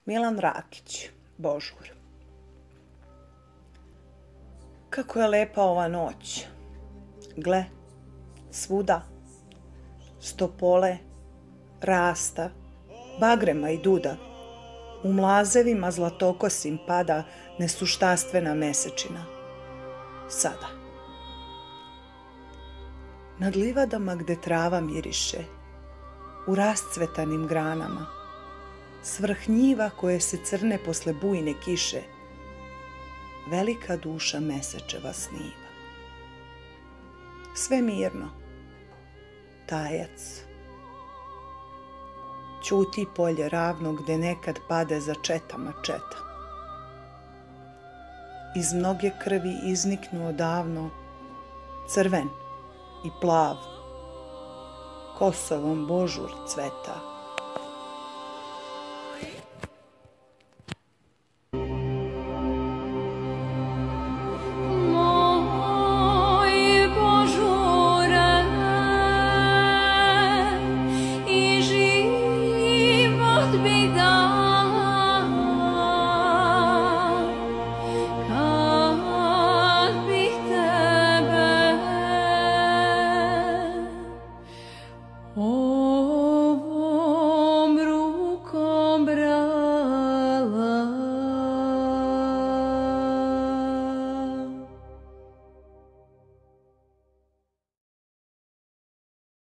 Milan Rakić, Božur. Kako je lepa ova noć. Gle, svuda, stopole, rasta, bagrema i duda. U mlazevima zlatokosim pada nesuštastvena mesečina. Sada. Nad livadama gde trava miriše, u rascvetanim granama, svrh njiva koje se crne posle bujne kiše, velika duša mesečeva sniva. Sve mirno, tajac. Ćuti polje ravno gde nekad pade za četama četa. Iz mnoge krvi izniknu odavno crven i plav, Kosovom Božur cveta.